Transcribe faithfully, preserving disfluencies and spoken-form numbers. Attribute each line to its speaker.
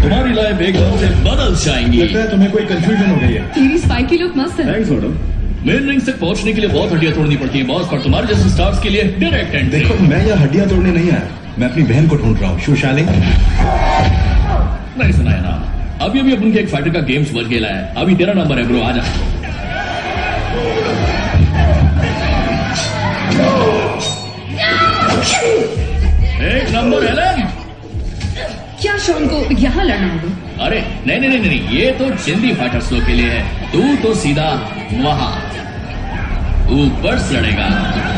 Speaker 1: तुम्हारी लाइफ एकदम से बदल जाएंगी।
Speaker 2: लगता है तुम्हें कोई कंफ्यूजन हो गई है।
Speaker 3: तेरी स्पाइक की लुक मस्त है।
Speaker 2: Thanks madam.
Speaker 1: मेन रिंग्स तक पहुंचने के लिए बहुत हड्डियां तोड़नी पड़ती है बॉस, पर तुम्हारे जैसे स्टार्स के लिए डायरेक्ट एंट्री।
Speaker 2: देखो मैं यहाँ हड्डियां तोड़ने नहीं आया, मैं अपनी बहन को ढूंढ रहा हूँ। शुशालिनी
Speaker 1: नहीं सुना है ना? अभी अभी अपन के एक फाइटर का गेम्स वर्क खेला है। अभी तेरा नंबर है ब्रो, आजा। एक नंबर है।
Speaker 3: क्या शॉन को यहाँ लड़ना होगा?
Speaker 1: अरे नहीं नहीं नहीं नहीं, ये तो जिंदी फाइटर्स लोग के लिए है। तू तो सीधा वहां ऊपर से लड़ेगा।